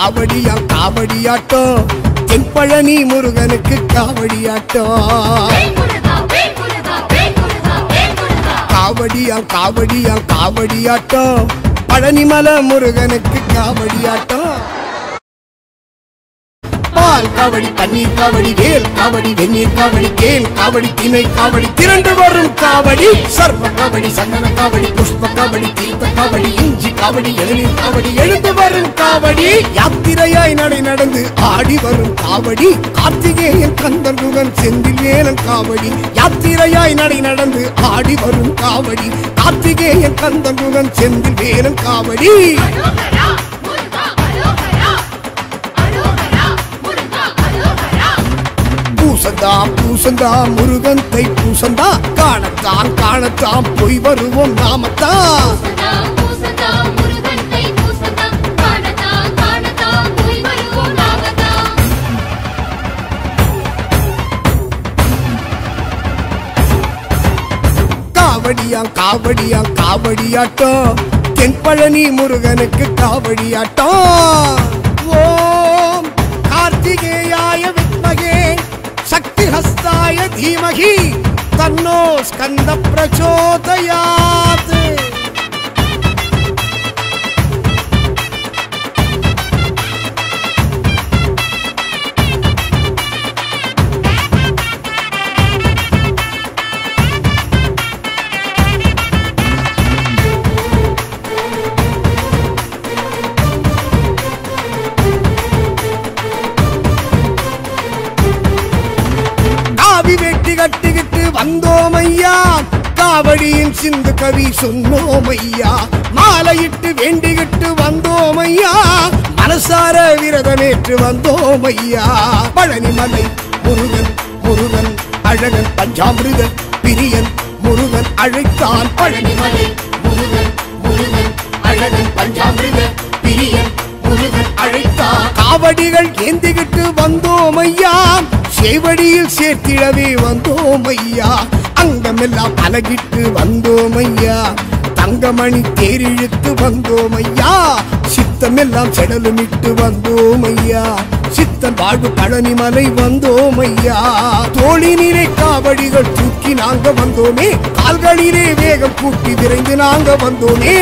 காவடியாம் காவடியாட்டம் தென்பழனி முருகனுக்கு காவடியாட்டம் காவடியாம் காவடியாம் காவடியாட்டம் பழனிமலை முருகனுக்கு காவடியாட்டம் பால் காவடி பன்னீர் காவடி வேல் காவடி வெந்நீர் காவடி கேல் காவடி திணை காவடி திரண்டு வரும் காவடி சர்வ காவடி சந்தன காவடி புஷ்ப காவடி தீர்த்த காவடி இஞ்சி காவடி இளநீர் காவடி எழுந்து வரும் காவடி யாத்திரையாய் நடை நடந்து ஆடி வரும் காவடி கார்த்திகேயன் கந்தன் முகன் செந்தில் வேலன் காவடி யாத்திரையாய் நடை நடந்து ஆடி வரும் காவடி கார்த்திகேயன் கந்தன் முகன் செந்தில் வேலன் காவடி பூசந்தாம் பூசந்தாம் முருகன் தை பூசந்தா காணத்தாம் காணத்தாம் போய் வருவோம் நாமத்தான் காவடியாம் காவடியாம் காவடியாட்டம் தென்பழனி முருகனுக்கு காவடியாட்டம் ஓம் கார்த்திகேயாய வித்மகே शक्ति हस्ताय धीमहि तन्नो स्कंद प्रचोदयात् கட்டிக்கிட்டு வந்தோமையா காவடியின் சிந்து கவி சொன்னோமையா மாலையிட்டு வேண்டிக்கிட்டு வந்தோமையா மனசார விரதமேற்று வந்தோமையா பழனிமலை முருகன் முருகன் அழகன் பஞ்சாமிருத பிரியன் முருகன் அழைத்தான் பழனிமலை முருகன் முருகன் அழகன் பஞ்சாமிருத பிரியன் முருகன் அழைத்தான் காவடிகள் ஏந்திக்கிட்டு வந்தோமையா சேவடியில் சேர்த்திடவே வந்தோமையா அங்கமெல்லாம் அலகிட்டு வந்தோமையா தங்கமணி தேரிழுத்து வந்தோமையா சித்தமெல்லாம் செடலுமிட்டு வந்தோமையா சித்தன் வாழ்வு பழனிமலை வந்தோமையா தோளினிலே காவடிகள் தூக்கி நாங்க வந்தோமே கால்களிலே வேகம் கூட்டி விரைந்து நாங்க வந்தோமே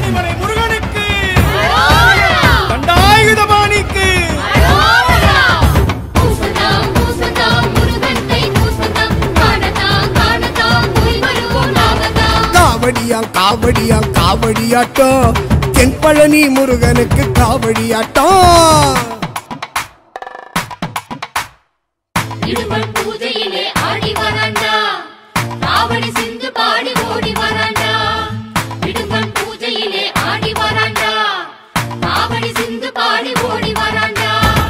காவடியாம் காவடியாம் காவடியாட்டம் தென்பழனி முருகனுக்கு காவடியாட்டம் பூஜையிலே ஆடி வராண்டா காவடி சிந்து பாடி ஓடி வராண்டா இடும்பன் பூஜையிலே ஆடி வராண்டா காவடி சிந்து பாடி ஓடி வராண்டா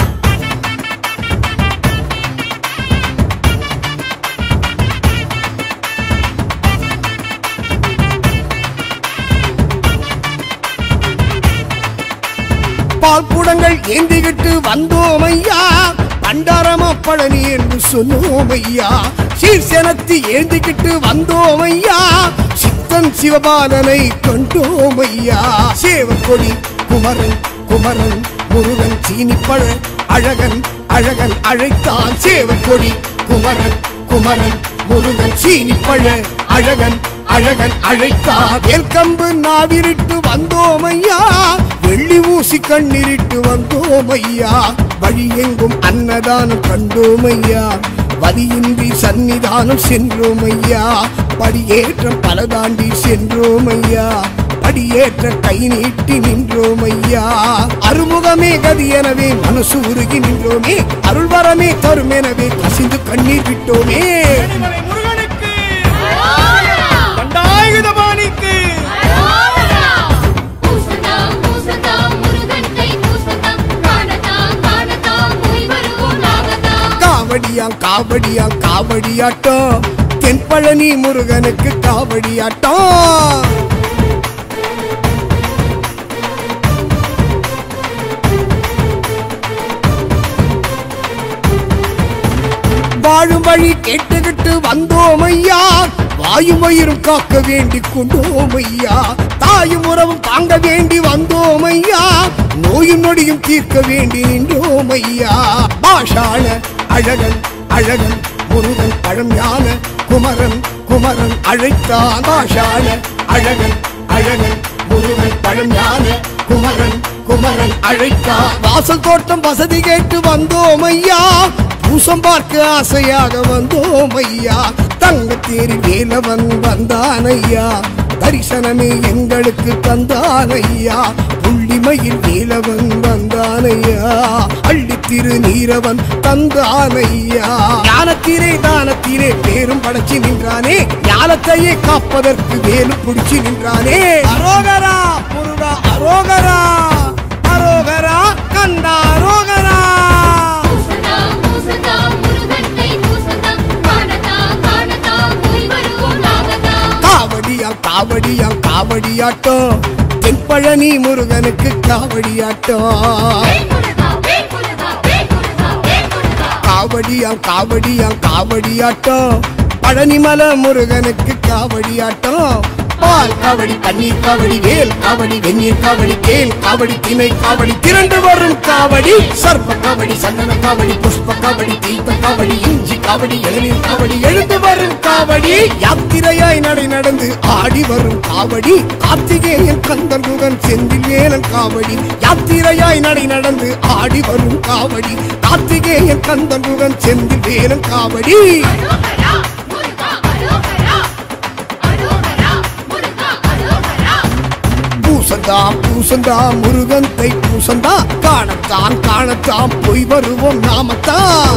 பால் குடங்கள் ஏந்திக்கிட்டு வந்தோமையா பண்டாரமா பழனி என்று சொன்னோமையா சீர்சனத்தி ஏந்திக்கிட்டு வந்தோமையா சித்தன் சிவபாலனை கண்டோமையா சேவக்கொடி குமரன் குமரன் முருகன் சீனிப்பழ அழகன் அழகன் அழைத்தான் சேவக்கொடி குமரன் குமரன் முருகன் சீனிப்பழ அழகன் அழகன் அழைத்தான் வேல்கம்பு நாவிரிட்டு வந்தோமையா வெள்ளி ஊசி கண்ணிரிட்டு வந்தோமையா வழி எங்கும் அன்னதானம் கண்டோமையா வலியின்றி சன்னிதானம் சென்றோமையா படியேற்றம் பல தாண்டி சென்றோமையா படியேற்ற கை நீட்டி நின்றோமையா அருமுகமே கதி எனவே மனசு உருகி நின்றோமே அருள்வரமே தரும் எனவே கசிந்து கண்ணீர் விட்டோமே காவடியாம் காவடியாம் காவடியாட்டம் தென்பழனி முருகனுக்கு காவடியாட்டம் வாழும் வழி கேட்டுக்கிட்டு வந்தோமையா வாயும் வயிறும் காக்க வேண்டி கொண்டோமையா தாயும் உறவும் தாங்க வேண்டி வந்தோமையா நோயும் நொடியும் தீர்க்க வேண்டி நின்றோம் ஐயா. பாஷான அழகன் அழகன் முருகன் பழஞான குமரன் குமரன் அழைத்தான். பாஷான அழகன் அழகன் முருகன் பழஞான குமரன் குமரன் அழைத்தான். வாசல் தோட்டம் வசதி கேட்டு வந்தோம் ஐயா. பூசம் பார்க்க ஆசையாக வந்தோம் ஐயா. தங்கத்தேரி வேலவன் வந்தான் ஐயா. தரிசனமே எங்களுக்கு தந்தான் ஐயா. புள்ளிமயில் வேலவன் வந்தான் ஐயா. அள்ளி திரு நீரவன் தந்தான் ஐயா. ஞானத்திலே தானத்திலே பேரும் படைச்சு நின்றானே. ஞானத்தையே காப்பதற்கு வேலு பிடிச்சு நின்றானே. அரோகரா முருகா அரோகரா அரோகரா கந்தா அரோகரா. காவடியா காவடியாட்டம் தென்பழனி முருகனுக்கு காவடியாட்டம். காவடியா காவடியா காவடியாட்டம் பழனிமலை முருகனுக்கு காவடியாட்டம். பால் காவடி பன்னீர் காவடி வேல் காவடி வெந்நீர் காவடி கேல் காவடி திணை காவடி திரண்டு வரும் காவடி. சர்ப்ப காவடி சந்தன காவடி புஷ்ப காவடி தீர்த்த காவடி இஞ்சி காவடி இளநீர் காவடி எழுந்து வரும் காவடி. யாத்திரையாய் நடை நடந்து ஆடி வரும் காவடி. கார்த்திகேயன் கந்தன் முகன் செந்தில் வேலன் காவடி. யாத்திரையாய் நடை நடந்து ஆடி வரும் காவடி. கார்த்திகேயன் கந்தன் முகன் செந்தில் வேலன் காவடி. பூசந்தான் பூசந்தான் முருகன் தை பூசந்தான். காணத்தான் காணத்தான் போய் வருவோம் நாமத்தான்.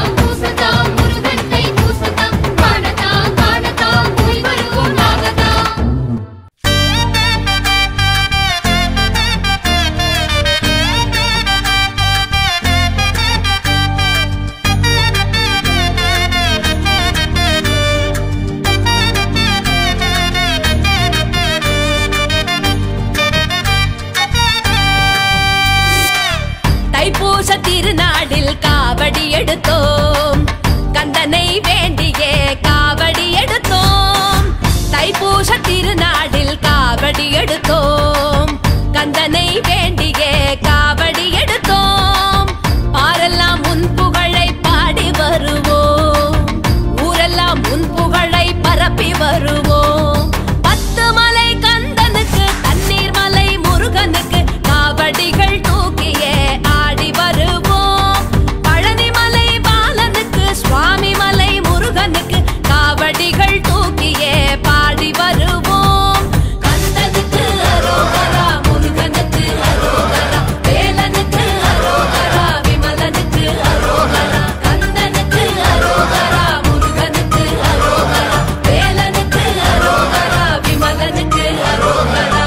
திருநாடில் காவடி எடுத்தோம். கந்தனை வேண்டியே காவடி எடுத்தோம். தைப்பூச திருநாடில் காவடி எடுத்தோம். கந்தனை வேண்டியே காவடி எடுத்தோம். பாரெல்லாம் உன் புகழை பாடி வருவோம். ஊரெல்லாம் உன் புகழை பரப்பி வருவோம். 10 மலை கந்தனுக்கு தண்ணீர் மலை முருகனுக்கு காவடிகள் தூக்கியே ஆடி வருவோம். பழனிமலை பாலனுக்கு சுவாமி மலை முருகனுக்கு காவடிகள் தூக்கியே பாடி வருவோம். கந்தனுக்கு அரோகரா முருகனுக்கு அரோகரா வேலனுக்கு அரோகரா விமலனுக்கு அரோகரா. கந்தனுக்கு அரோகரா முருகனுக்கு அரோகரா வேலனுக்கு அரோகரா விமலனுக்கு அரோகரா.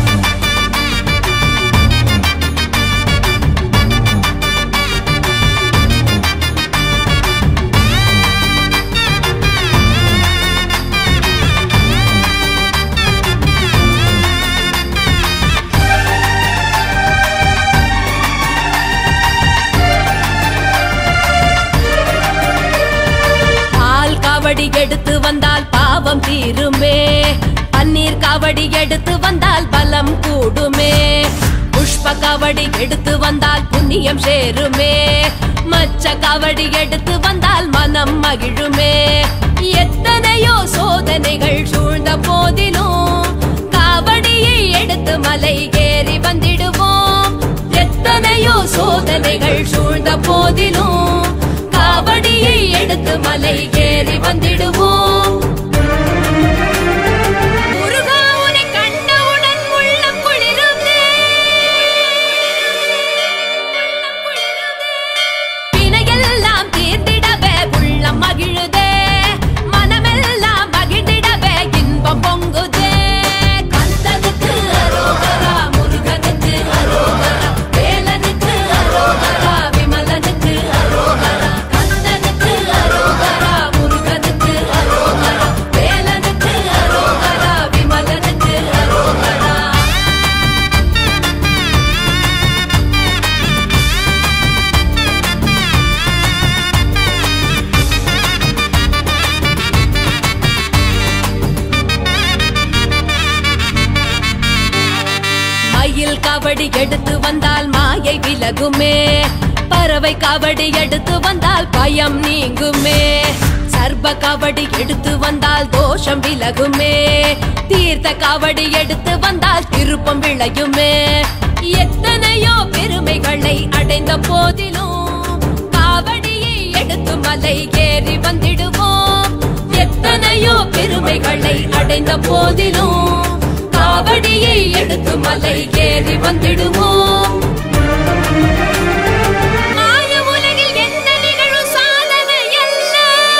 காவடி எடுத்து வந்தால் பாவம் தீருமே. பன்னீர் காவடி எடுத்து வந்தால் பலம் கூடுமே. புஷ்ப காவடி எடுத்து வந்தால் புண்ணியம் சேருமே. மச்ச காவடி எடுத்து வந்தால் மனம் மகிழுமே. எத்தனையோ சோதனைகள் சூழ்ந்த போதிலும் காவடியை எடுத்து மலை ஏறி வந்திடுவோம். எத்தனையோ சோதனைகள் சூழ்ந்த போதிலும் காவடியை எடுத்து மலை ஏறி வந்திடுவோம். முருகா உன்னை கண்டவுடன் உள்ளம் குளிருதே. வினையெல்லாம் தீர்ந்திடவே உள்ளம் மகிழுதே. மனமெல்லாம் மகிழ்ந்திடவே இன்பம் பொங்குதே. கந்தனுக்கு அரோகரா முருகனுக்கு அரோகரா வேலனுக்கு அரோகரா விமலனுக்கு அரோகரா. கந்தனுக்கு அரோகரா முருகனுக்கு அரோகரா பால் காவடி எடுத்து வந்தால் மாயை விலகுமே, பறவை காவடி எடுத்து வந்தால் பயம் நீங்குமே, சர்ப காவடி எடுத்து வந்தால் தோஷம் விலகுமே, தீர்த்த காவடி எடுத்து வந்தால் திருப்பம் விளையுமே. எத்தனையோ பெருமைகளை அடைந்த போதிலும் காவடியை எடுத்து மலை ஏறி வந்திடுவோம். எத்தனையோ பெருமைகளை அடைந்த போதிலும் காவடியை எடுத்து மலை ஏறி வந்திடுவோம். மாய உலகில் என்ன நிகழும் சாதனை அல்ல,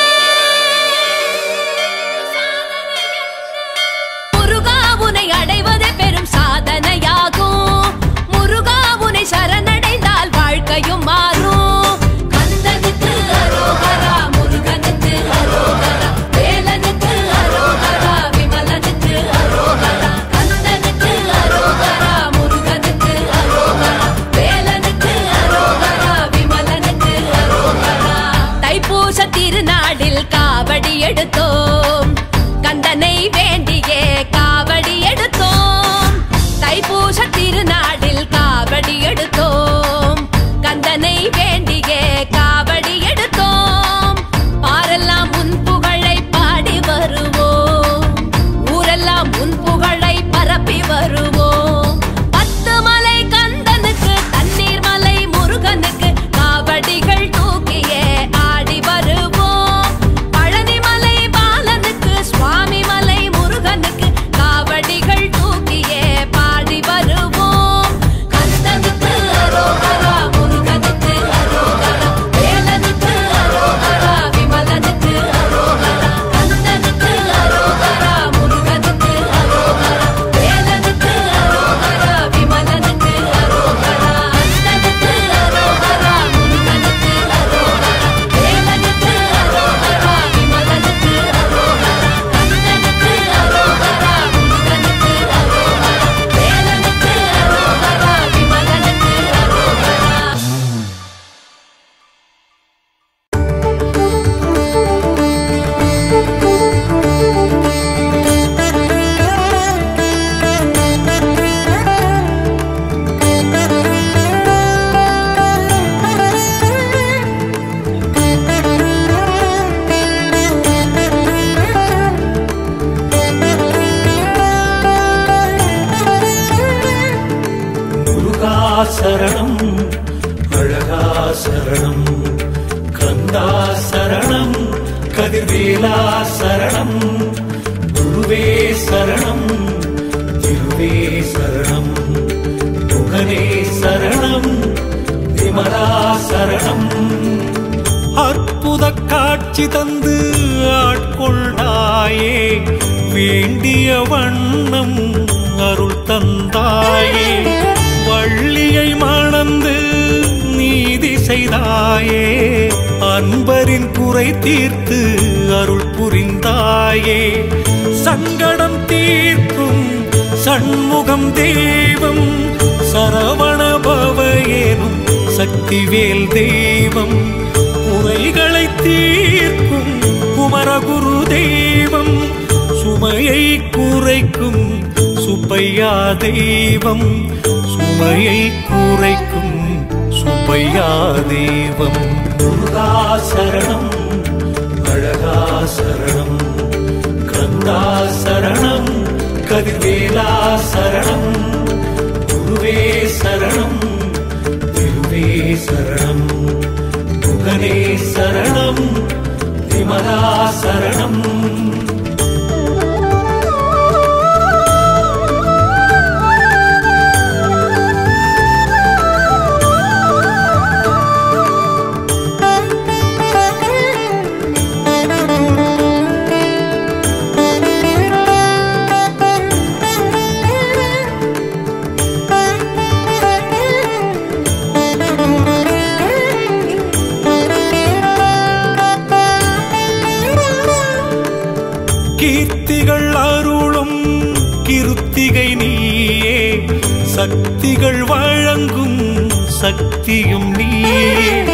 முருகா உனை அடைவது பெரும் சாதனையாகும். முருகா உனை சரணடைந்தால் வாழ்க்கையும் மாறும். கந்தனுக்கு அரோகரா, முருகனுக்கு அரோகரா, வேலனுக்கு அரோகரா, விமலனுக்கு அரோகரா. கந்தனுக்கு அரோகரா, முருகனுக்கு அரோகரா, வேலனுக்கு அரோகரா, விமலனுக்கு அரோகரா. தைப்பூச திருநாளில் காவடி எடுத்தோம், கந்தனை வேண்டியே காவடி எடுத்தோம். தைப்பூச திருநாளில் காவடி எடுத்தோம், கந்தனை வேண்டியே காவடி எடுத்தோம். பாரெல்லாம் உன் புகழை பாடி வருவோம், ஊரெல்லாம் உன் புகழை பரப்பி வருவோம். 10 மலை கந்தனுக்கு, தண்ணீர் மலை முருகனுக்கு காவடிகள் தூக்கியே ஆடி வருவோம். பழனி மலை பாலனுக்கு, சுவாமி மலை முருகனுக்கு காவடிகள் தூக்கியே பாடி வருவோம். கந்தனுக்கு அரோகரா, முருகனுக்கு அரோகரா, வேலனுக்கு அரோகரா, விமலனுக்கு அரோகரா. கந்தனுக்கு அரோகரா, முருகனுக்கு அரோகரா, வேலனுக்கு அரோகரா, விமலனுக்கு அரோகரா. கந்தனுக்கு அரோகரா, முருகனுக்கு அரோகரா, வேலனுக்கு அரோகரா, விமலனுக்கு அரோகரா. கந்தனுக்கு அரோகரா, முருகனுக்கு அரோகரா, வேலனுக்கு அரோகரா, விமலனுக்கு அரோகரா. முருகா சரணம், அழகா சரணம், கந்தா சரணம், கதிர்வேலா சரணம், குருவே சரணம், திருவே சரணம், முகனே சரணம், விமலா சரணம். அற்புத காட்சி தந்து ஆட்கொண்டாயே, வேண்டிய வண்ணம் அருள் தந்தாயே, வள்ளியை மணந்து நீதி செய்தாயே, அன்பரின் குறை தீர்த்து அருள் புரிந்தாயே. சங்கடம் தீர்க்கும் சண்முகம் தெய்வம், சரவண பவ எனும் சக்திவேல் தெய்வம், குறைகளை தீர்க்கும் குமரகுரு தெய்வம், சுமையை குறைக்கும் சுப்பையா தெய்வம், சுமையை குறைக்கும் சுப்பையா தெய்வம். முருகா சரணம், அழகா சரணம், கந்தா சரணம், கதிர்வேலா சரணம், குருவே சரணம், திருவே சரணம், முகனே சரணம், விமலா சரணம். கீர்த்திகள் அருளும் கிருத்திகை நீயே, சக்திகள் வழங்கும் சக்தியும் நீயே,